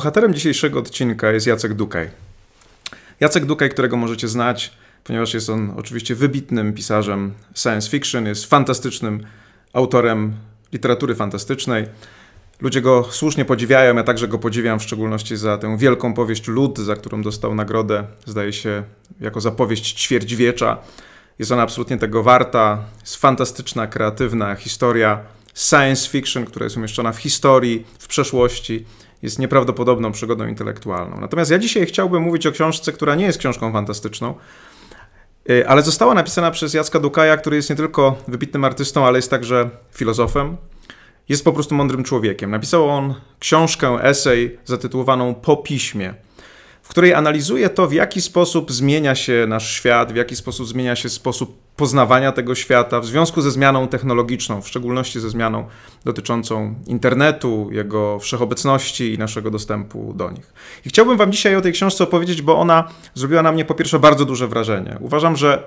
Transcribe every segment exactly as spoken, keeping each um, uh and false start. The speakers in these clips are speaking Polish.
Bohaterem dzisiejszego odcinka jest Jacek Dukaj. Jacek Dukaj, którego możecie znać, ponieważ jest on oczywiście wybitnym pisarzem science fiction, jest fantastycznym autorem literatury fantastycznej. Ludzie go słusznie podziwiają, ja także go podziwiam, w szczególności za tę wielką powieść Lud, za którą dostał nagrodę, zdaje się, jako za powieść ćwierćwiecza. Jest ona absolutnie tego warta. Jest fantastyczna, kreatywna historia science fiction, która jest umieszczona w historii, w przeszłości. Jest nieprawdopodobną przygodą intelektualną. Natomiast ja dzisiaj chciałbym mówić o książce, która nie jest książką fantastyczną, ale została napisana przez Jacka Dukaja, który jest nie tylko wybitnym artystą, ale jest także filozofem. Jest po prostu mądrym człowiekiem. Napisał on książkę, esej zatytułowaną Po piśmie, w której analizuje to, w jaki sposób zmienia się nasz świat, w jaki sposób zmienia się sposób poznawania tego świata w związku ze zmianą technologiczną, w szczególności ze zmianą dotyczącą internetu, jego wszechobecności i naszego dostępu do nich. I chciałbym wam dzisiaj o tej książce opowiedzieć, bo ona zrobiła na mnie po pierwsze bardzo duże wrażenie. Uważam, że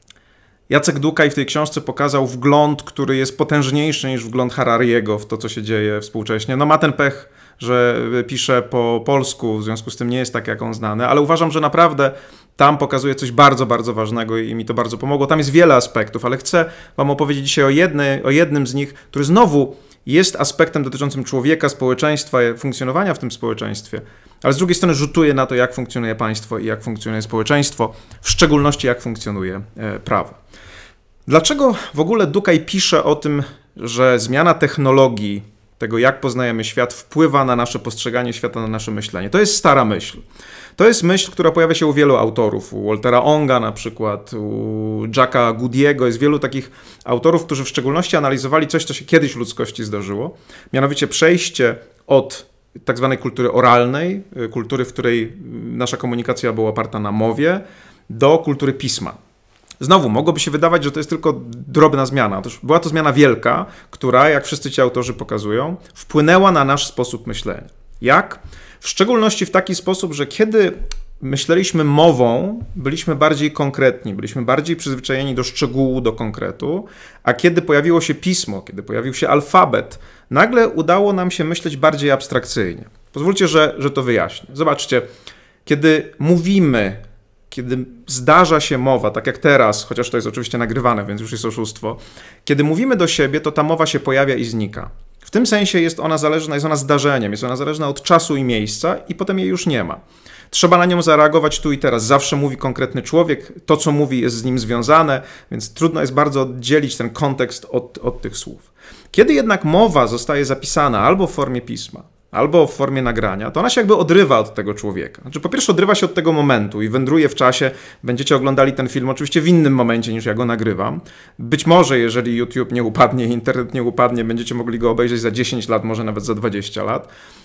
Jacek Dukaj w tej książce pokazał wgląd, który jest potężniejszy niż wgląd Harariego w to, co się dzieje współcześnie. No ma ten pech, że pisze po polsku, w związku z tym nie jest tak, jak on znany, ale uważam, że naprawdę tam pokazuje coś bardzo, bardzo ważnego i mi to bardzo pomogło. Tam jest wiele aspektów, ale chcę wam opowiedzieć dzisiaj o, jednej, o jednym z nich, który znowu jest aspektem dotyczącym człowieka, społeczeństwa, funkcjonowania w tym społeczeństwie, ale z drugiej strony rzutuje na to, jak funkcjonuje państwo i jak funkcjonuje społeczeństwo, w szczególności jak funkcjonuje prawo. Dlaczego w ogóle Dukaj pisze o tym, że zmiana technologii, tego jak poznajemy świat, wpływa na nasze postrzeganie świata, na nasze myślenie? To jest stara myśl. To jest myśl, która pojawia się u wielu autorów, u Waltera Onga na przykład, u Jacka Goody'ego. Jest wielu takich autorów, którzy w szczególności analizowali coś, co się kiedyś w ludzkości zdarzyło, mianowicie przejście od tak zwanej kultury oralnej, kultury, w której nasza komunikacja była oparta na mowie, do kultury pisma. Znowu, mogłoby się wydawać, że to jest tylko drobna zmiana. Otóż była to zmiana wielka, która, jak wszyscy ci autorzy pokazują, wpłynęła na nasz sposób myślenia. Jak? W szczególności w taki sposób, że kiedy myśleliśmy mową, byliśmy bardziej konkretni, byliśmy bardziej przyzwyczajeni do szczegółu, do konkretu, a kiedy pojawiło się pismo, kiedy pojawił się alfabet, nagle udało nam się myśleć bardziej abstrakcyjnie. Pozwólcie, że, że to wyjaśnię. Zobaczcie, kiedy mówimy, kiedy zdarza się mowa, tak jak teraz, chociaż to jest oczywiście nagrywane, więc już jest oszustwo, kiedy mówimy do siebie, to ta mowa się pojawia i znika. W tym sensie jest ona zależna, jest ona zdarzeniem, jest ona zależna od czasu i miejsca i potem jej już nie ma. Trzeba na nią zareagować tu i teraz. Zawsze mówi konkretny człowiek, to co mówi jest z nim związane, więc trudno jest bardzo oddzielić ten kontekst od, od tych słów. Kiedy jednak mowa zostaje zapisana albo w formie pisma, albo w formie nagrania, to ona się jakby odrywa od tego człowieka. Znaczy, po pierwsze odrywa się od tego momentu i wędruje w czasie. Będziecie oglądali ten film oczywiście w innym momencie niż ja go nagrywam. Być może, jeżeli YouTube nie upadnie, internet nie upadnie, będziecie mogli go obejrzeć za dziesięć lat, może nawet za dwadzieścia lat.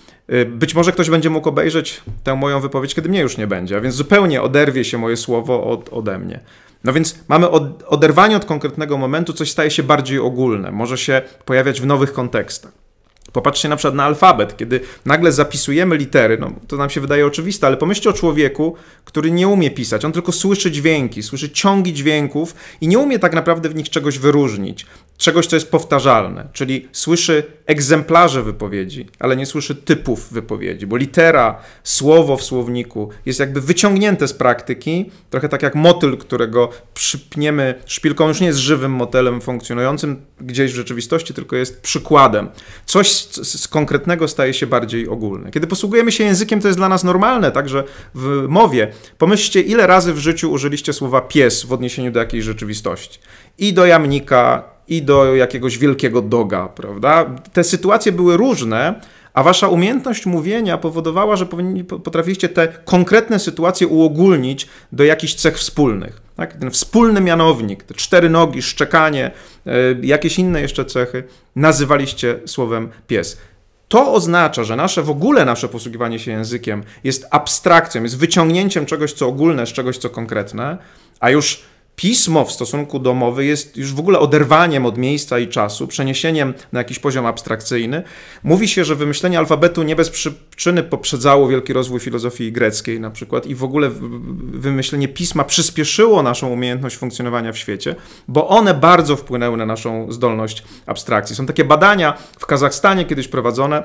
Być może ktoś będzie mógł obejrzeć tę moją wypowiedź, kiedy mnie już nie będzie, a więc zupełnie oderwie się moje słowo od, ode mnie. No więc mamy od, oderwanie od konkretnego momentu, coś staje się bardziej ogólne, może się pojawiać w nowych kontekstach. Popatrzcie na przykład na alfabet, kiedy nagle zapisujemy litery, no to nam się wydaje oczywiste, ale pomyślcie o człowieku, który nie umie pisać, on tylko słyszy dźwięki, słyszy ciągi dźwięków i nie umie tak naprawdę w nich czegoś wyróżnić, czegoś, co jest powtarzalne, czyli słyszy egzemplarze wypowiedzi, ale nie słyszy typów wypowiedzi, bo litera, słowo w słowniku jest jakby wyciągnięte z praktyki, trochę tak jak motyl, którego przypniemy szpilką, już nie jest żywym motylem funkcjonującym gdzieś w rzeczywistości, tylko jest przykładem. Coś z konkretnego staje się bardziej ogólne. Kiedy posługujemy się językiem, to jest dla nas normalne, także w mowie. Pomyślcie, ile razy w życiu użyliście słowa pies w odniesieniu do jakiejś rzeczywistości. I do jamnika, i do jakiegoś wielkiego doga, prawda? Te sytuacje były różne, a wasza umiejętność mówienia powodowała, że potrafiliście te konkretne sytuacje uogólnić do jakichś cech wspólnych. Tak? Ten wspólny mianownik, te cztery nogi, szczekanie, jakieś inne jeszcze cechy nazywaliście słowem pies. To oznacza, że nasze w ogóle nasze posługiwanie się językiem jest abstrakcją, jest wyciągnięciem czegoś, co ogólne, z czegoś, co konkretne, a już pismo w stosunku do mowy jest już w ogóle oderwaniem od miejsca i czasu, przeniesieniem na jakiś poziom abstrakcyjny. Mówi się, że wymyślenie alfabetu nie bez przyczyny poprzedzało wielki rozwój filozofii greckiej na przykład i w ogóle wymyślenie pisma przyspieszyło naszą umiejętność funkcjonowania w świecie, bo one bardzo wpłynęły na naszą zdolność abstrakcji. Są takie badania w Kazachstanie kiedyś prowadzone,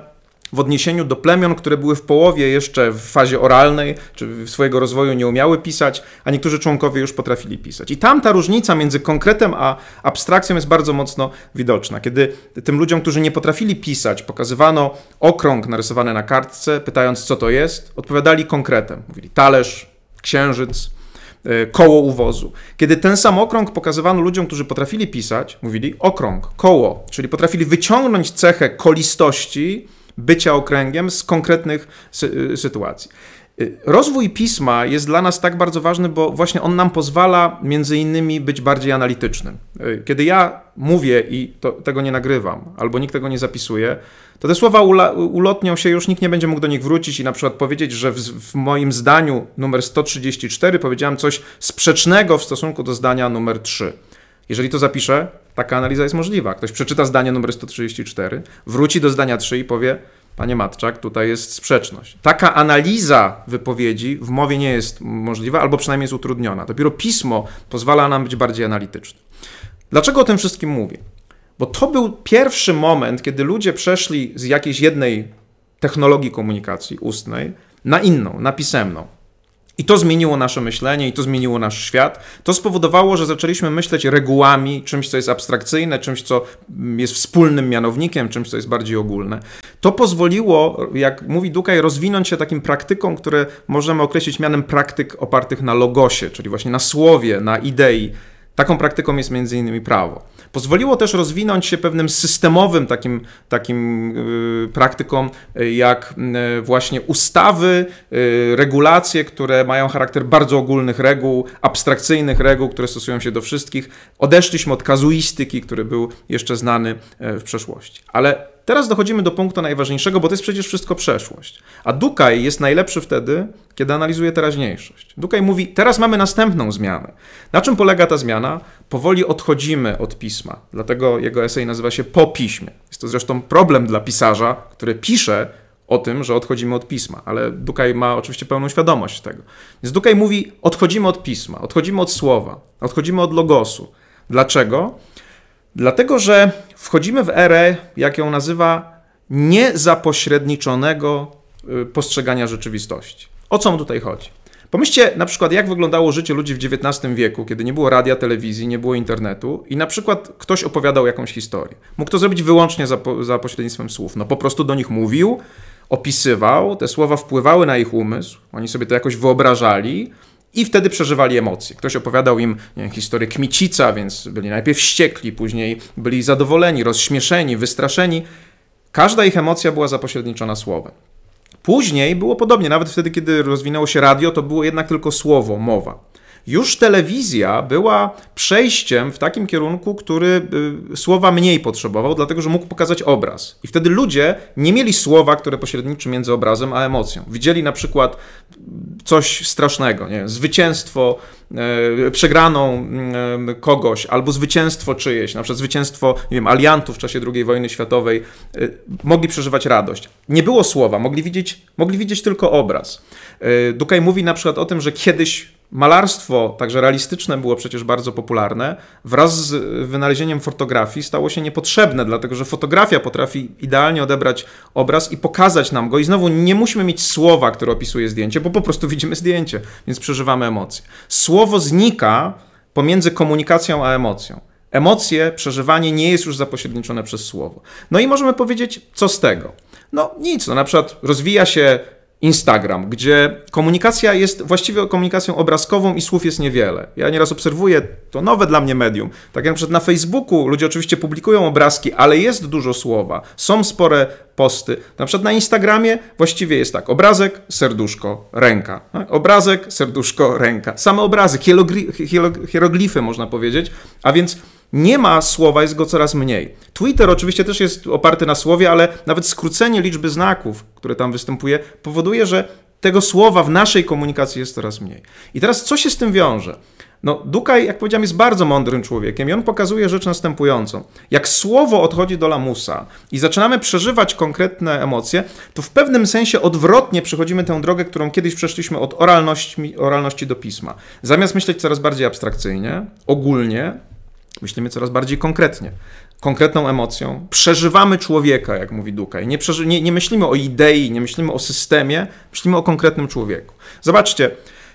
w odniesieniu do plemion, które były w połowie jeszcze w fazie oralnej, czy swojego rozwoju nie umiały pisać, a niektórzy członkowie już potrafili pisać. I tam ta różnica między konkretem a abstrakcją jest bardzo mocno widoczna. Kiedy tym ludziom, którzy nie potrafili pisać, pokazywano okrąg narysowany na kartce, pytając, co to jest, odpowiadali konkretem. Mówili talerz, księżyc, koło u wozu. Kiedy ten sam okrąg pokazywano ludziom, którzy potrafili pisać, mówili okrąg, koło, czyli potrafili wyciągnąć cechę kolistości, bycia okręgiem z konkretnych sy sytuacji. Rozwój pisma jest dla nas tak bardzo ważny, bo właśnie on nam pozwala między innymi być bardziej analitycznym. Kiedy ja mówię i to, tego nie nagrywam, albo nikt tego nie zapisuje, to te słowa ulotnią się, już nikt nie będzie mógł do nich wrócić i na przykład powiedzieć, że w, w moim zdaniu numer sto trzydzieści cztery powiedziałem coś sprzecznego w stosunku do zdania numer trzy. Jeżeli to zapiszę, taka analiza jest możliwa. Ktoś przeczyta zdanie numer sto trzydzieści cztery, wróci do zdania trzy i powie: panie Matczak, tutaj jest sprzeczność. Taka analiza wypowiedzi w mowie nie jest możliwa, albo przynajmniej jest utrudniona. Dopiero pismo pozwala nam być bardziej analitycznym. Dlaczego o tym wszystkim mówię? Bo to był pierwszy moment, kiedy ludzie przeszli z jakiejś jednej technologii komunikacji ustnej na inną, na pisemną. I to zmieniło nasze myślenie, i to zmieniło nasz świat. To spowodowało, że zaczęliśmy myśleć regułami, czymś, co jest abstrakcyjne, czymś, co jest wspólnym mianownikiem, czymś, co jest bardziej ogólne. To pozwoliło, jak mówi Dukaj, rozwinąć się takim praktykom, które możemy określić mianem praktyk opartych na logosie, czyli właśnie na słowie, na idei. Taką praktyką jest między innymi prawo. Pozwoliło też rozwinąć się pewnym systemowym takim, takim yy, praktykom, yy, jak yy, właśnie ustawy, yy, regulacje, które mają charakter bardzo ogólnych reguł, abstrakcyjnych reguł, które stosują się do wszystkich. Odeszliśmy od kazuistyki, który był jeszcze znany yy, w przeszłości. Ale teraz dochodzimy do punktu najważniejszego, bo to jest przecież wszystko przeszłość. A Dukaj jest najlepszy wtedy, kiedy analizuje teraźniejszość. Dukaj mówi, teraz mamy następną zmianę. Na czym polega ta zmiana? Powoli odchodzimy od pisma. Dlatego jego esej nazywa się Po piśmie. Jest to zresztą problem dla pisarza, który pisze o tym, że odchodzimy od pisma. Ale Dukaj ma oczywiście pełną świadomość tego. Więc Dukaj mówi, odchodzimy od pisma, odchodzimy od słowa, odchodzimy od logosu. Dlaczego? Dlatego, że wchodzimy w erę, jak ją nazywa, niezapośredniczonego postrzegania rzeczywistości. O co mu tutaj chodzi? Pomyślcie na przykład, jak wyglądało życie ludzi w dziewiętnastym wieku, kiedy nie było radia, telewizji, nie było internetu i na przykład ktoś opowiadał jakąś historię. Mógł to zrobić wyłącznie za, po, za pośrednictwem słów. No po prostu do nich mówił, opisywał, te słowa wpływały na ich umysł, oni sobie to jakoś wyobrażali i wtedy przeżywali emocje. Ktoś opowiadał im, nie wiem, historię Kmicica, więc byli najpierw wściekli, później byli zadowoleni, rozśmieszeni, wystraszeni. Każda ich emocja była zapośredniczona słowem. Później było podobnie, nawet wtedy, kiedy rozwinęło się radio, to było jednak tylko słowo, mowa. Już telewizja była przejściem w takim kierunku, który y, słowa mniej potrzebował, dlatego że mógł pokazać obraz. I wtedy ludzie nie mieli słowa, które pośredniczy między obrazem a emocją. Widzieli na przykład coś strasznego, nie? Zwycięstwo, y, przegraną y, kogoś, albo zwycięstwo czyjeś, na przykład zwycięstwo, nie wiem, aliantów w czasie drugiej wojny światowej, y, mogli przeżywać radość. Nie było słowa, mogli widzieć, mogli widzieć tylko obraz. Y, Dukaj mówi na przykład o tym, że kiedyś malarstwo, także realistyczne, było przecież bardzo popularne. Wraz z wynalezieniem fotografii stało się niepotrzebne, dlatego że fotografia potrafi idealnie odebrać obraz i pokazać nam go. I znowu nie musimy mieć słowa, które opisuje zdjęcie, bo po prostu widzimy zdjęcie, więc przeżywamy emocje. Słowo znika pomiędzy komunikacją a emocją. Emocje, przeżywanie nie jest już zapośredniczone przez słowo. No i możemy powiedzieć, co z tego? No nic, no na przykład rozwija się Instagram, gdzie komunikacja jest właściwie komunikacją obrazkową i słów jest niewiele. Ja nieraz obserwuję to nowe dla mnie medium. Tak jak na przykład na Facebooku ludzie oczywiście publikują obrazki, ale jest dużo słowa, są spore posty. Na przykład na Instagramie właściwie jest tak, obrazek, serduszko, ręka. Obrazek, serduszko, ręka. Same obrazy, hieroglify można powiedzieć, a więc nie ma słowa, jest go coraz mniej. Twitter oczywiście też jest oparty na słowie, ale nawet skrócenie liczby znaków, które tam występuje, powoduje, że tego słowa w naszej komunikacji jest coraz mniej. I teraz co się z tym wiąże? No, Dukaj, jak powiedziałem, jest bardzo mądrym człowiekiem i on pokazuje rzecz następującą. Jak słowo odchodzi do lamusa i zaczynamy przeżywać konkretne emocje, to w pewnym sensie odwrotnie przechodzimy tę drogę, którą kiedyś przeszliśmy od oralności, oralności do pisma. Zamiast myśleć coraz bardziej abstrakcyjnie, ogólnie, myślimy coraz bardziej konkretnie. konkretną emocją, przeżywamy człowieka, jak mówi Dukaj. Nie, nie, nie myślimy o idei, nie myślimy o systemie, myślimy o konkretnym człowieku. Zobaczcie,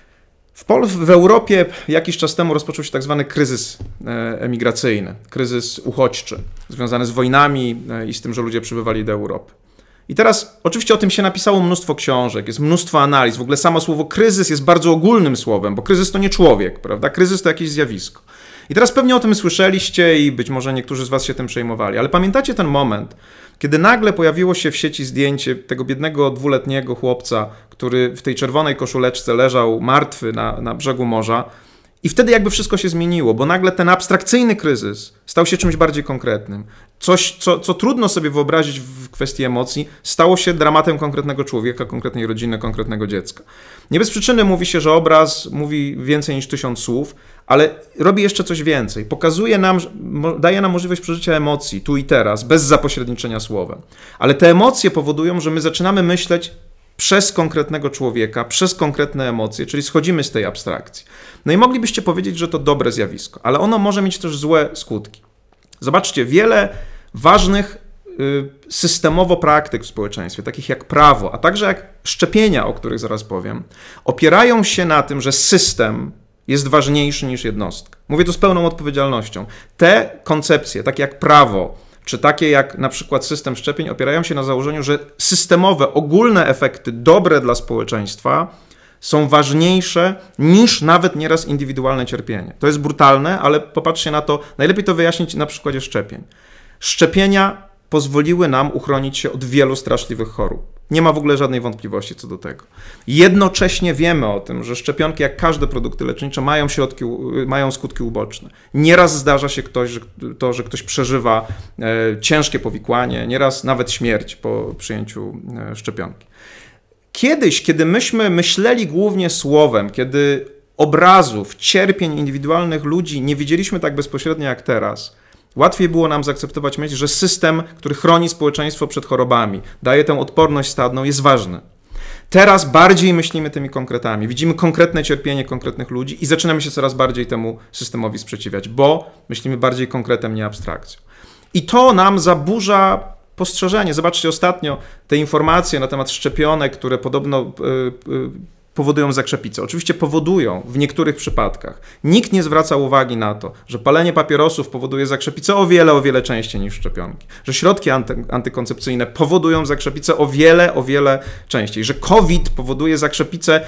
w, Pol w Europie jakiś czas temu rozpoczął się tak zwany kryzys emigracyjny, kryzys uchodźczy, związany z wojnami i z tym, że ludzie przybywali do Europy. I teraz oczywiście o tym się napisało mnóstwo książek, jest mnóstwo analiz, w ogóle samo słowo kryzys jest bardzo ogólnym słowem, bo kryzys to nie człowiek, prawda? Kryzys to jakieś zjawisko. I teraz pewnie o tym słyszeliście i być może niektórzy z was się tym przejmowali, ale pamiętacie ten moment, kiedy nagle pojawiło się w sieci zdjęcie tego biednego dwuletniego chłopca, który w tej czerwonej koszuleczce leżał martwy na, na brzegu morza i wtedy jakby wszystko się zmieniło, bo nagle ten abstrakcyjny kryzys stał się czymś bardziej konkretnym. Coś, co, co trudno sobie wyobrazić w kwestii emocji, stało się dramatem konkretnego człowieka, konkretnej rodziny, konkretnego dziecka. Nie bez przyczyny mówi się, że obraz mówi więcej niż tysiąc słów, ale robi jeszcze coś więcej. Pokazuje nam, daje nam możliwość przeżycia emocji tu i teraz, bez zapośredniczenia słowem. Ale te emocje powodują, że my zaczynamy myśleć przez konkretnego człowieka, przez konkretne emocje, czyli schodzimy z tej abstrakcji. No i moglibyście powiedzieć, że to dobre zjawisko, ale ono może mieć też złe skutki. Zobaczcie, wiele ważnych y, systemowo praktyk w społeczeństwie, takich jak prawo, a także jak szczepienia, o których zaraz powiem, opierają się na tym, że system jest ważniejszy niż jednostka. Mówię to z pełną odpowiedzialnością. Te koncepcje, takie jak prawo, czy takie jak na przykład system szczepień, opierają się na założeniu, że systemowe, ogólne efekty dobre dla społeczeństwa są ważniejsze niż nawet nieraz indywidualne cierpienie. To jest brutalne, ale popatrzcie na to, najlepiej to wyjaśnić na przykładzie szczepień. Szczepienia pozwoliły nam uchronić się od wielu straszliwych chorób. Nie ma w ogóle żadnej wątpliwości co do tego. Jednocześnie wiemy o tym, że szczepionki, jak każde produkty lecznicze, mają, środki, mają skutki uboczne. Nieraz zdarza się ktoś, że, to, że ktoś przeżywa e, ciężkie powikłanie, nieraz nawet śmierć po przyjęciu e, szczepionki. Kiedyś, kiedy myśmy myśleli głównie słowem, kiedy obrazów, cierpień indywidualnych ludzi nie widzieliśmy tak bezpośrednio jak teraz, łatwiej było nam zaakceptować myśl, że system, który chroni społeczeństwo przed chorobami, daje tę odporność stadną, jest ważny. Teraz bardziej myślimy tymi konkretami, widzimy konkretne cierpienie konkretnych ludzi i zaczynamy się coraz bardziej temu systemowi sprzeciwiać, bo myślimy bardziej konkretem, nie abstrakcją. I to nam zaburza postrzeżenie. Zobaczcie ostatnio te informacje na temat szczepionek, które podobno yy, yy, powodują zakrzepicę. Oczywiście powodują w niektórych przypadkach. Nikt nie zwraca uwagi na to, że palenie papierosów powoduje zakrzepicę o wiele, o wiele częściej niż szczepionki. Że środki anty, antykoncepcyjne powodują zakrzepicę o wiele, o wiele częściej. Że COVID powoduje zakrzepicę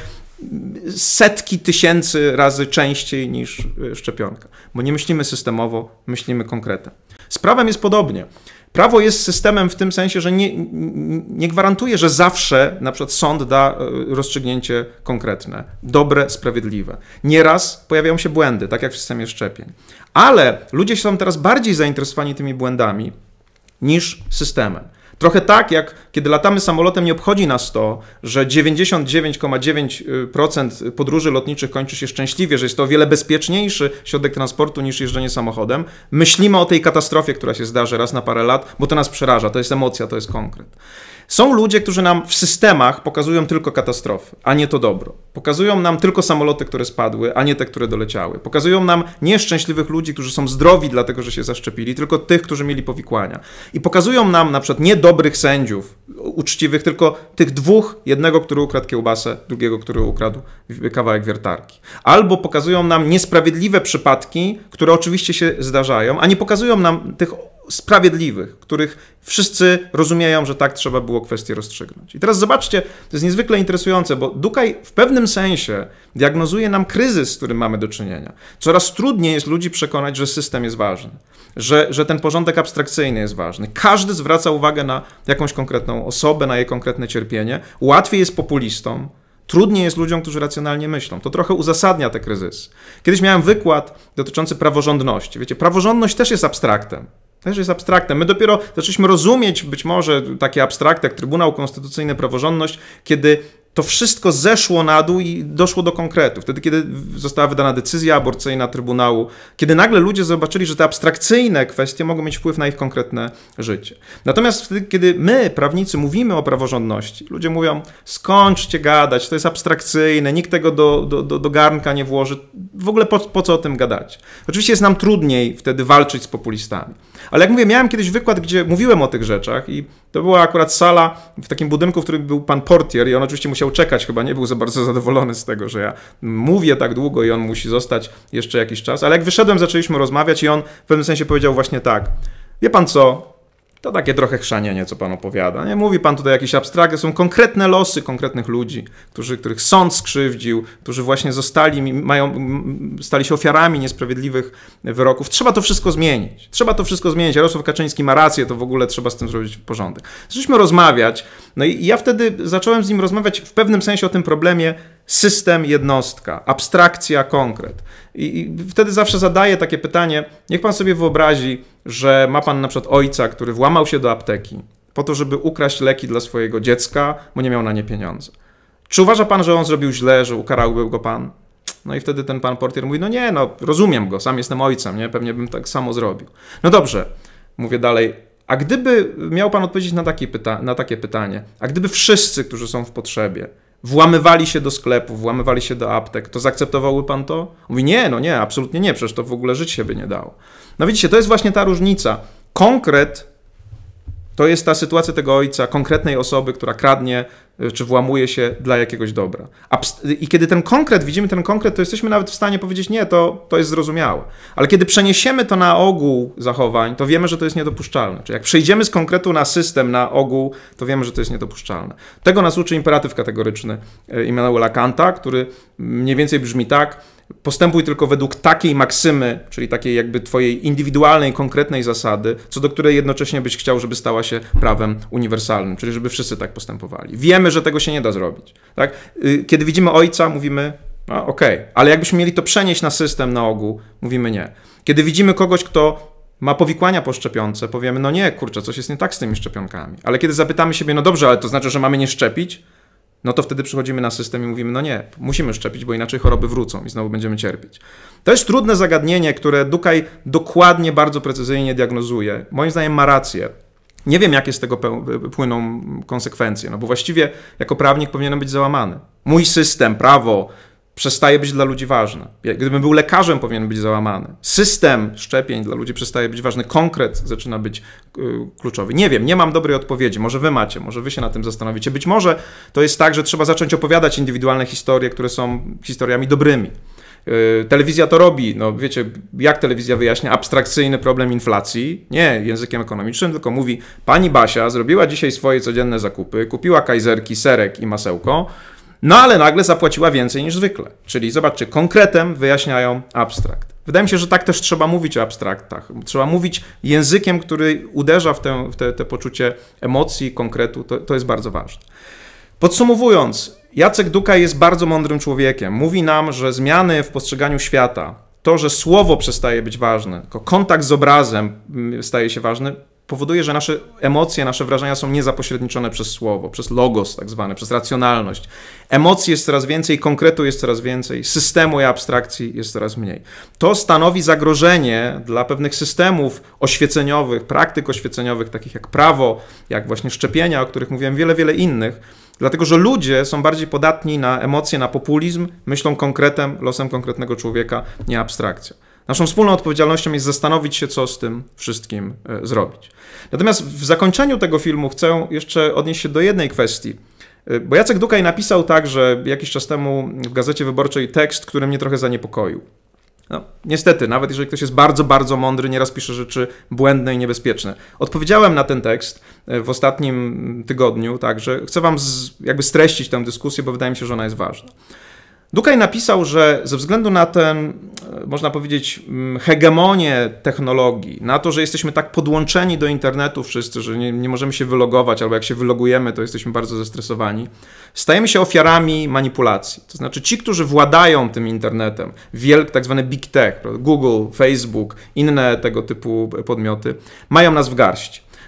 setki tysięcy razy częściej niż szczepionka. Bo nie myślimy systemowo, myślimy konkretem. Z prawem jest podobnie. Prawo jest systemem w tym sensie, że nie, nie gwarantuje, że zawsze na przykład sąd da rozstrzygnięcie konkretne, dobre, sprawiedliwe. Nieraz pojawiają się błędy, tak jak w systemie szczepień. Ale ludzie są teraz bardziej zainteresowani tymi błędami niż systemem. Trochę tak, jak kiedy latamy samolotem, nie obchodzi nas to, że dziewięćdziesiąt dziewięć przecinek dziewięć procent podróży lotniczych kończy się szczęśliwie, że jest to o wiele bezpieczniejszy środek transportu niż jeżdżenie samochodem. Myślimy o tej katastrofie, która się zdarzy raz na parę lat, bo to nas przeraża, to jest emocja, to jest konkret. Są ludzie, którzy nam w systemach pokazują tylko katastrofy, a nie to dobro. Pokazują nam tylko samoloty, które spadły, a nie te, które doleciały. Pokazują nam nieszczęśliwych ludzi, którzy są zdrowi dlatego, że się zaszczepili, tylko tych, którzy mieli powikłania. I pokazują nam na przykład nie dobrych sędziów, uczciwych, tylko tych dwóch, jednego, który ukradł kiełbasę, drugiego, który ukradł kawałek wiertarki. Albo pokazują nam niesprawiedliwe przypadki, które oczywiście się zdarzają, a nie pokazują nam tych sprawiedliwych, których wszyscy rozumieją, że tak trzeba było kwestię rozstrzygnąć. I teraz zobaczcie, to jest niezwykle interesujące, bo Dukaj w pewnym sensie diagnozuje nam kryzys, z którym mamy do czynienia. Coraz trudniej jest ludzi przekonać, że system jest ważny, że, że ten porządek abstrakcyjny jest ważny. Każdy zwraca uwagę na jakąś konkretną osobę, na jej konkretne cierpienie. Łatwiej jest populistom, trudniej jest ludziom, którzy racjonalnie myślą. To trochę uzasadnia te kryzysy. Kiedyś miałem wykład dotyczący praworządności. Wiecie, praworządność też jest abstraktem. Też jest abstraktem. My dopiero zaczęliśmy rozumieć być może takie abstrakty jak Trybunał Konstytucyjny, praworządność, kiedy to wszystko zeszło na dół i doszło do konkretu. Wtedy, kiedy została wydana decyzja aborcyjna Trybunału, kiedy nagle ludzie zobaczyli, że te abstrakcyjne kwestie mogą mieć wpływ na ich konkretne życie. Natomiast wtedy, kiedy my, prawnicy, mówimy o praworządności, ludzie mówią, skończcie gadać, to jest abstrakcyjne, nikt tego do, do, do, do garnka nie włoży, w ogóle po, po co o tym gadać? Oczywiście jest nam trudniej wtedy walczyć z populistami. Ale jak mówię, miałem kiedyś wykład, gdzie mówiłem o tych rzeczach i to była akurat sala w takim budynku, w którym był pan portier i on oczywiście musiał czekać, chyba nie był za bardzo zadowolony z tego, że ja mówię tak długo i on musi zostać jeszcze jakiś czas. Ale jak wyszedłem, zaczęliśmy rozmawiać i on w pewnym sensie powiedział właśnie tak, wie pan co, to takie trochę chrzanienie, co pan opowiada. Nie mówi pan tutaj jakieś abstrakcje, są konkretne losy konkretnych ludzi, którzy, których sąd skrzywdził, którzy właśnie zostali, mają, stali się ofiarami niesprawiedliwych wyroków. Trzeba to wszystko zmienić. Trzeba to wszystko zmienić. Jarosław Kaczyński ma rację, to w ogóle trzeba z tym zrobić porządek. Zaczęliśmy rozmawiać, no i ja wtedy zacząłem z nim rozmawiać w pewnym sensie o tym problemie system, jednostka, abstrakcja, konkret. I, I wtedy zawsze zadaję takie pytanie, niech pan sobie wyobrazi, że ma pan na przykład ojca, który włamał się do apteki po to, żeby ukraść leki dla swojego dziecka, bo nie miał na nie pieniądze. Czy uważa pan, że on zrobił źle, że ukarałby go pan? No i wtedy ten pan portier mówi, no nie, no rozumiem go, sam jestem ojcem, nie? Pewnie bym tak samo zrobił. No dobrze, mówię dalej, a gdyby miał pan odpowiedzieć na takie, pyta- na takie pytanie, a gdyby wszyscy, którzy są w potrzebie, włamywali się do sklepów, włamywali się do aptek, to zaakceptowałby pan to? Mówi, nie, no nie, absolutnie nie, przecież to w ogóle żyć się by nie dało. No widzicie, to jest właśnie ta różnica. Konkret to jest ta sytuacja tego ojca, konkretnej osoby, która kradnie czy włamuje się dla jakiegoś dobra. I kiedy ten konkret, widzimy ten konkret, to jesteśmy nawet w stanie powiedzieć, nie, to, to jest zrozumiałe. Ale kiedy przeniesiemy to na ogół zachowań, to wiemy, że to jest niedopuszczalne. Czyli jak przejdziemy z konkretu na system, na ogół, to wiemy, że to jest niedopuszczalne. Tego nas uczy imperatyw kategoryczny Immanuela Kanta, który mniej więcej brzmi tak, postępuj tylko według takiej maksymy, czyli takiej jakby twojej indywidualnej, konkretnej zasady, co do której jednocześnie byś chciał, żeby stała się prawem uniwersalnym, czyli żeby wszyscy tak postępowali. Wiemy, że tego się nie da zrobić. Tak? Kiedy widzimy ojca, mówimy, no, okej, okay. Ale jakbyśmy mieli to przenieść na system, na ogół, mówimy nie. Kiedy widzimy kogoś, kto ma powikłania poszczepiące, powiemy, no nie, kurczę, coś jest nie tak z tymi szczepionkami. Ale kiedy zapytamy siebie, no dobrze, ale to znaczy, że mamy nie szczepić? No to wtedy przychodzimy na system i mówimy, no nie, musimy szczepić, bo inaczej choroby wrócą i znowu będziemy cierpieć. To jest trudne zagadnienie, które Dukaj dokładnie, bardzo precyzyjnie diagnozuje. Moim zdaniem ma rację. Nie wiem, jakie z tego płyną konsekwencje, no bo właściwie jako prawnik powinienem być załamany. Mój system, prawo przestaje być dla ludzi ważne. Gdybym był lekarzem, powinien być załamany. System szczepień dla ludzi przestaje być ważny. Konkret zaczyna być yy, kluczowy. Nie wiem, nie mam dobrej odpowiedzi. Może wy macie, może wy się nad tym zastanowicie. Być może to jest tak, że trzeba zacząć opowiadać indywidualne historie, które są historiami dobrymi. Yy, telewizja to robi. No wiecie, jak telewizja wyjaśnia abstrakcyjny problem inflacji? Nie językiem ekonomicznym, tylko mówi, pani Basia zrobiła dzisiaj swoje codzienne zakupy, kupiła kajzerki, serek i masełko, no ale nagle zapłaciła więcej niż zwykle. Czyli zobaczcie, konkretem wyjaśniają abstrakt. Wydaje mi się, że tak też trzeba mówić o abstraktach. Trzeba mówić językiem, który uderza w, tę, w te, te poczucie emocji, konkretu. To, to jest bardzo ważne. Podsumowując, Jacek Dukaj jest bardzo mądrym człowiekiem. Mówi nam, że zmiany w postrzeganiu świata, to, że słowo przestaje być ważne, tylko kontakt z obrazem staje się ważny, powoduje, że nasze emocje, nasze wrażenia są niezapośredniczone przez słowo, przez logos tak zwane, przez racjonalność. Emocji jest coraz więcej, konkretu jest coraz więcej, systemu i abstrakcji jest coraz mniej. To stanowi zagrożenie dla pewnych systemów oświeceniowych, praktyk oświeceniowych, takich jak prawo, jak właśnie szczepienia, o których mówiłem, wiele, wiele innych, dlatego że ludzie są bardziej podatni na emocje, na populizm, myślą konkretem, losem konkretnego człowieka, nie abstrakcją. Naszą wspólną odpowiedzialnością jest zastanowić się, co z tym wszystkim zrobić. Natomiast w zakończeniu tego filmu chcę jeszcze odnieść się do jednej kwestii, bo Jacek Dukaj napisał także jakiś czas temu w Gazecie Wyborczej tekst, który mnie trochę zaniepokoił. No, niestety, nawet jeżeli ktoś jest bardzo, bardzo mądry, nieraz pisze rzeczy błędne i niebezpieczne. Odpowiedziałem na ten tekst w ostatnim tygodniu, także chcę wam z, jakby streścić tę dyskusję, bo wydaje mi się, że ona jest ważna. Dukaj napisał, że ze względu na ten, można powiedzieć, hegemonię technologii, na to, że jesteśmy tak podłączeni do internetu wszyscy, że nie, nie możemy się wylogować, albo jak się wylogujemy, to jesteśmy bardzo zestresowani, stajemy się ofiarami manipulacji. To znaczy ci, którzy władają tym internetem, wielk, tak zwany big tech, Google, Facebook, inne tego typu podmioty, mają nas w garści.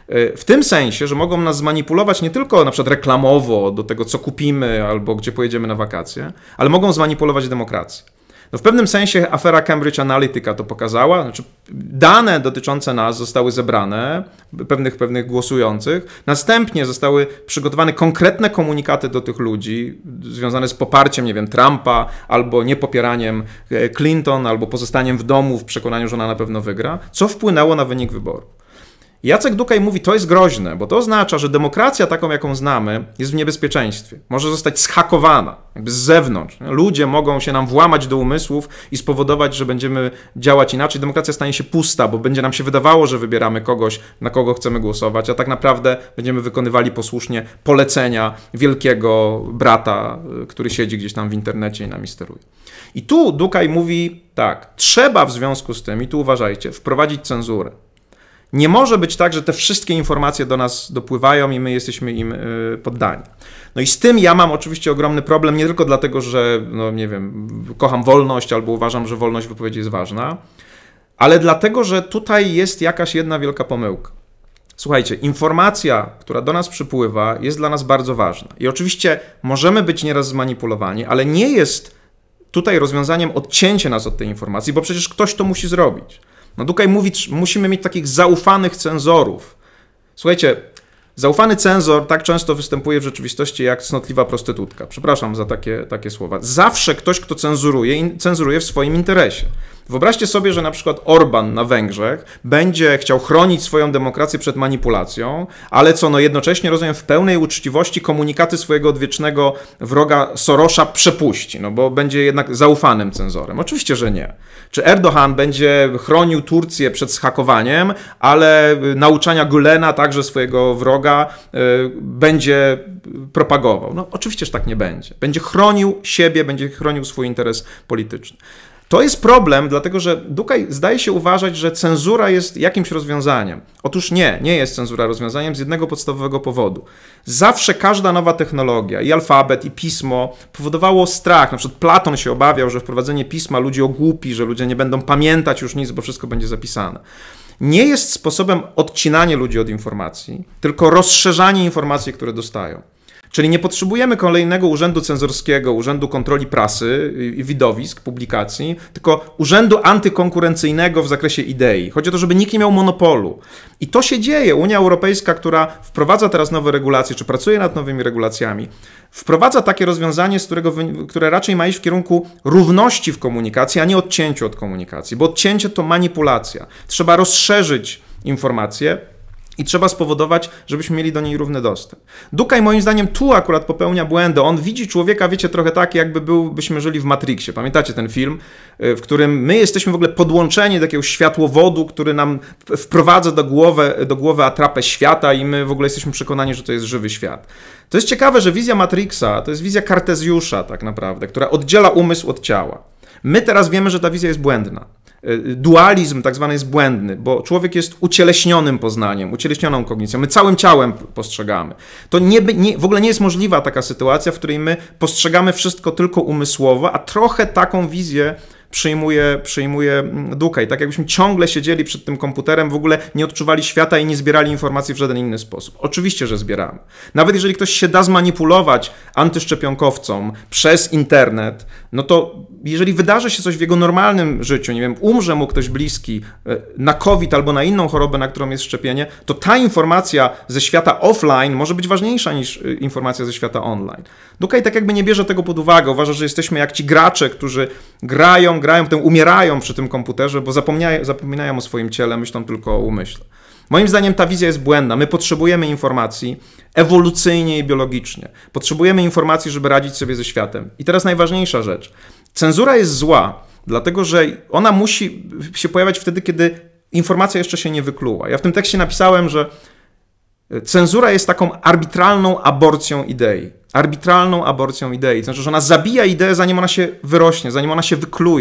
W tym sensie, że mogą nas zmanipulować nie tylko na przykład reklamowo do tego, co kupimy albo gdzie pojedziemy na wakacje, ale mogą zmanipulować demokrację. No w pewnym sensie afera Cambridge Analytica to pokazała. Znaczy, dane dotyczące nas zostały zebrane, pewnych, pewnych głosujących. Następnie zostały przygotowane konkretne komunikaty do tych ludzi związane z poparciem, nie wiem, Trumpa, albo niepopieraniem Clinton, albo pozostaniem w domu w przekonaniu, że ona na pewno wygra, co wpłynęło na wynik wyborów. Jacek Dukaj mówi, to jest groźne, bo to oznacza, że demokracja taką, jaką znamy, jest w niebezpieczeństwie. Może zostać zhakowana, jakby z zewnątrz. Ludzie mogą się nam włamać do umysłów i spowodować, że będziemy działać inaczej. Demokracja stanie się pusta, bo będzie nam się wydawało, że wybieramy kogoś, na kogo chcemy głosować, a tak naprawdę będziemy wykonywali posłusznie polecenia wielkiego brata, który siedzi gdzieś tam w internecie i nami steruje. I tu Dukaj mówi tak, trzeba w związku z tym, i tu uważajcie, wprowadzić cenzurę. Nie może być tak, że te wszystkie informacje do nas dopływają i my jesteśmy im poddani. No i z tym ja mam oczywiście ogromny problem, nie tylko dlatego, że no nie wiem, kocham wolność albo uważam, że wolność wypowiedzi jest ważna, ale dlatego, że tutaj jest jakaś jedna wielka pomyłka. Słuchajcie, informacja, która do nas przypływa, jest dla nas bardzo ważna. I oczywiście możemy być nieraz zmanipulowani, ale nie jest tutaj rozwiązaniem odcięcie nas od tej informacji, bo przecież ktoś to musi zrobić. No Dukaj mówi, musimy mieć takich zaufanych cenzorów. Słuchajcie, zaufany cenzor tak często występuje w rzeczywistości jak cnotliwa prostytutka. Przepraszam za takie, takie słowa. Zawsze ktoś, kto cenzuruje, cenzuruje w swoim interesie. Wyobraźcie sobie, że na przykład Orban na Węgrzech będzie chciał chronić swoją demokrację przed manipulacją, ale co, no jednocześnie, rozumiem, w pełnej uczciwości komunikaty swojego odwiecznego wroga Sorosza przepuści, no bo będzie jednak zaufanym cenzorem. Oczywiście, że nie. Czy Erdoğan będzie chronił Turcję przed zhakowaniem, ale nauczania Gülena, także swojego wroga, yy, będzie propagował? No oczywiście, że tak nie będzie. Będzie chronił siebie, będzie chronił swój interes polityczny. To jest problem, dlatego że Dukaj zdaje się uważać, że cenzura jest jakimś rozwiązaniem. Otóż nie, nie jest cenzura rozwiązaniem z jednego podstawowego powodu. Zawsze każda nowa technologia, i alfabet, i pismo, powodowało strach. Na przykład Platon się obawiał, że wprowadzenie pisma ludzi ogłupi, że ludzie nie będą pamiętać już nic, bo wszystko będzie zapisane. Nie jest sposobem odcinania ludzi od informacji, tylko rozszerzanie informacji, które dostają. Czyli nie potrzebujemy kolejnego urzędu cenzorskiego, urzędu kontroli prasy i widowisk, publikacji, tylko urzędu antykonkurencyjnego w zakresie idei. Chodzi o to, żeby nikt nie miał monopolu. I to się dzieje. Unia Europejska, która wprowadza teraz nowe regulacje, czy pracuje nad nowymi regulacjami, wprowadza takie rozwiązanie, z którego, które raczej ma iść w kierunku równości w komunikacji, a nie odcięciu od komunikacji, bo odcięcie to manipulacja. Trzeba rozszerzyć informacje i trzeba spowodować, żebyśmy mieli do niej równy dostęp. Dukaj moim zdaniem tu akurat popełnia błędy. On widzi człowieka, wiecie, trochę tak, jakby był, byśmy żyli w Matrixie. Pamiętacie ten film, w którym my jesteśmy w ogóle podłączeni do jakiegoś światłowodu, który nam wprowadza do głowy, do głowy atrapę świata i my w ogóle jesteśmy przekonani, że to jest żywy świat. To jest ciekawe, że wizja Matrixa to jest wizja Kartezjusza tak naprawdę, która oddziela umysł od ciała. My teraz wiemy, że ta wizja jest błędna. Dualizm tak zwany jest błędny, bo człowiek jest ucieleśnionym poznaniem, ucieleśnioną kognicją. My całym ciałem postrzegamy. To nie, nie, w ogóle nie jest możliwa taka sytuacja, w której my postrzegamy wszystko tylko umysłowo, a trochę taką wizję przyjmuje, przyjmuje Dukaj. Tak jakbyśmy ciągle siedzieli przed tym komputerem, w ogóle nie odczuwali świata i nie zbierali informacji w żaden inny sposób. Oczywiście, że zbieramy. Nawet jeżeli ktoś się da zmanipulować antyszczepionkowcom przez internet, no to jeżeli wydarzy się coś w jego normalnym życiu, nie wiem, umrze mu ktoś bliski na COVID albo na inną chorobę, na którą jest szczepienie, to ta informacja ze świata offline może być ważniejsza niż informacja ze świata online. Dukaj tak jakby nie bierze tego pod uwagę. Uważa, że jesteśmy jak ci gracze, którzy grają, grają, potem umierają przy tym komputerze, bo zapominają, zapominają o swoim ciele, myślą tylko o umyśle. Moim zdaniem ta wizja jest błędna. My potrzebujemy informacji ewolucyjnie i biologicznie. Potrzebujemy informacji, żeby radzić sobie ze światem. I teraz najważniejsza rzecz. Cenzura jest zła, dlatego że ona musi się pojawiać wtedy, kiedy informacja jeszcze się nie wykluła. Ja w tym tekście napisałem, że cenzura jest taką arbitralną aborcją idei. Arbitralną aborcją idei. To znaczy, że ona zabija ideę, zanim ona się wyrośnie, zanim ona się wykluje.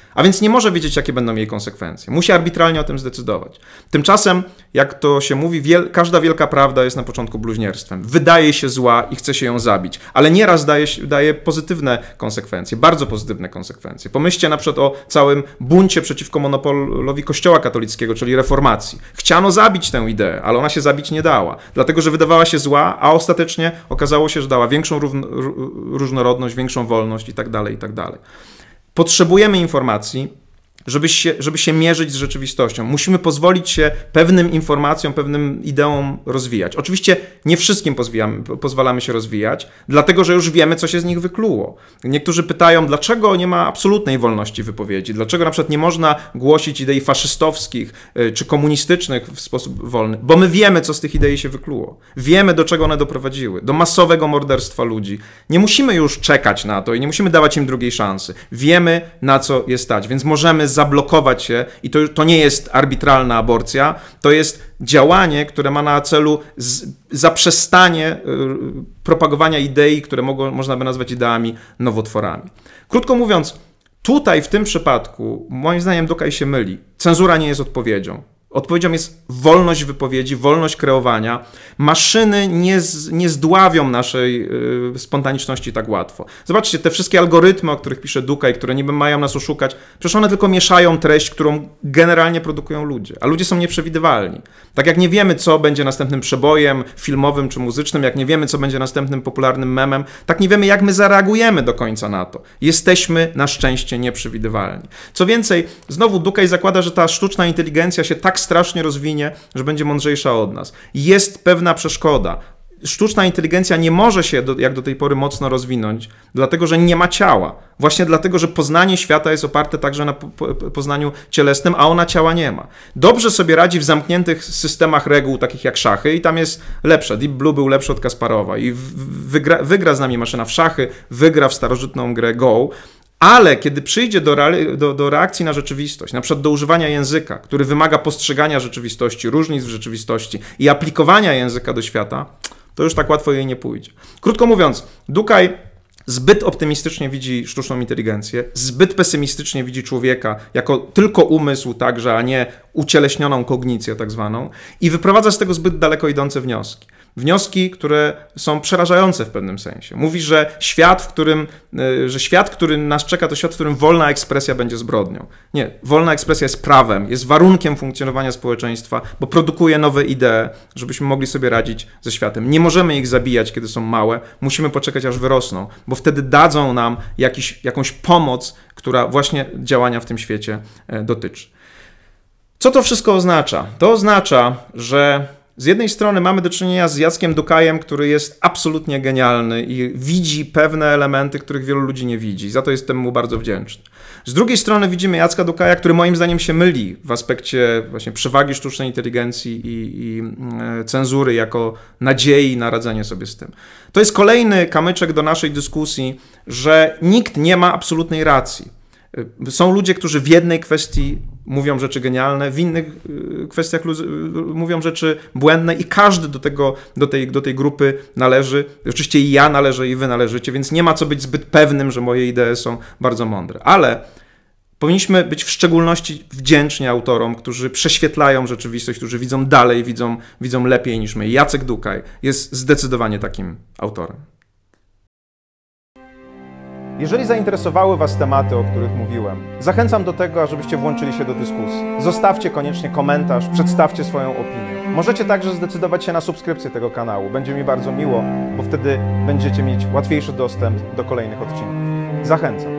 A więc nie może wiedzieć, jakie będą jej konsekwencje. Musi arbitralnie o tym zdecydować. Tymczasem, jak to się mówi, wiel każda wielka prawda jest na początku bluźnierstwem. Wydaje się zła i chce się ją zabić, ale nieraz daje, daje pozytywne konsekwencje, bardzo pozytywne konsekwencje. Pomyślcie na przykład o całym buncie przeciwko monopolowi Kościoła katolickiego, czyli reformacji. Chciano zabić tę ideę, ale ona się zabić nie dała, dlatego że wydawała się zła, a ostatecznie okazało się, że dała większą różnorodność, większą wolność i tak dalej, i tak dalej. Potrzebujemy informacji, żeby się, żeby się mierzyć z rzeczywistością. Musimy pozwolić się pewnym informacjom, pewnym ideom rozwijać. Oczywiście nie wszystkim pozwalamy się rozwijać, dlatego że już wiemy, co się z nich wykluło. Niektórzy pytają, dlaczego nie ma absolutnej wolności wypowiedzi, dlaczego na przykład nie można głosić idei faszystowskich czy komunistycznych w sposób wolny, bo my wiemy, co z tych idei się wykluło. Wiemy, do czego one doprowadziły, do masowego morderstwa ludzi. Nie musimy już czekać na to i nie musimy dawać im drugiej szansy. Wiemy, na co je stać, więc możemy zablokować się i to, to nie jest arbitralna aborcja, to jest działanie, które ma na celu z, zaprzestanie y, propagowania idei, które mogą, można by nazwać ideami nowotworami. Krótko mówiąc, tutaj w tym przypadku, moim zdaniem Dukaj się myli. Cenzura nie jest odpowiedzią. Odpowiedzią jest wolność wypowiedzi, wolność kreowania. Maszyny nie, z, nie zdławią naszej y, spontaniczności tak łatwo. Zobaczcie, te wszystkie algorytmy, o których pisze Dukaj, które niby mają nas oszukać, przecież one tylko mieszają treść, którą generalnie produkują ludzie. A ludzie są nieprzewidywalni. Tak jak nie wiemy, co będzie następnym przebojem filmowym czy muzycznym, jak nie wiemy, co będzie następnym popularnym memem, tak nie wiemy, jak my zareagujemy do końca na to. Jesteśmy na szczęście nieprzewidywalni. Co więcej, znowu Dukaj zakłada, że ta sztuczna inteligencja się tak strasznie rozwinie, że będzie mądrzejsza od nas. Jest pewna przeszkoda. Sztuczna inteligencja nie może się, do, jak do tej pory, mocno rozwinąć, dlatego że nie ma ciała. Właśnie dlatego, że poznanie świata jest oparte także na po, po, poznaniu cielesnym, a ona ciała nie ma. Dobrze sobie radzi w zamkniętych systemach reguł, takich jak szachy, i tam jest lepsza. Deep Blue był lepszy od Kasparowa i wygra, wygra z nami maszyna w szachy, wygra w starożytną grę Go. Ale kiedy przyjdzie do, do, do reakcji na rzeczywistość, na przykład do używania języka, który wymaga postrzegania rzeczywistości, różnic w rzeczywistości i aplikowania języka do świata, to już tak łatwo jej nie pójdzie. Krótko mówiąc, Dukaj zbyt optymistycznie widzi sztuczną inteligencję, zbyt pesymistycznie widzi człowieka jako tylko umysł także, a nie ucieleśnioną kognicję tak zwaną, i wyprowadza z tego zbyt daleko idące wnioski. Wnioski, które są przerażające w pewnym sensie. Mówi, że świat, w którym, że świat, który nas czeka, to świat, w którym wolna ekspresja będzie zbrodnią. Nie, wolna ekspresja jest prawem, jest warunkiem funkcjonowania społeczeństwa, bo produkuje nowe idee, żebyśmy mogli sobie radzić ze światem. Nie możemy ich zabijać, kiedy są małe, musimy poczekać, aż wyrosną, bo wtedy dadzą nam jakiś, jakąś pomoc, która właśnie działania w tym świecie dotyczy. Co to wszystko oznacza? To oznacza, że z jednej strony mamy do czynienia z Jackiem Dukajem, który jest absolutnie genialny i widzi pewne elementy, których wielu ludzi nie widzi. Za to jestem mu bardzo wdzięczny. Z drugiej strony widzimy Jacka Dukaja, który moim zdaniem się myli w aspekcie właśnie przewagi sztucznej inteligencji i, i cenzury jako nadziei na radzenie sobie z tym. To jest kolejny kamyczek do naszej dyskusji, że nikt nie ma absolutnej racji. Są ludzie, którzy w jednej kwestii mówią rzeczy genialne, w innych kwestiach mówią rzeczy błędne i każdy do, tego, do, tej, do tej grupy należy. Oczywiście i ja należę, i wy należycie, więc nie ma co być zbyt pewnym, że moje idee są bardzo mądre. Ale powinniśmy być w szczególności wdzięczni autorom, którzy prześwietlają rzeczywistość, którzy widzą dalej, widzą, widzą lepiej niż my. Jacek Dukaj jest zdecydowanie takim autorem. Jeżeli zainteresowały Was tematy, o których mówiłem, zachęcam do tego, ażebyście włączyli się do dyskusji. Zostawcie koniecznie komentarz, przedstawcie swoją opinię. Możecie także zdecydować się na subskrypcję tego kanału. Będzie mi bardzo miło, bo wtedy będziecie mieć łatwiejszy dostęp do kolejnych odcinków. Zachęcam.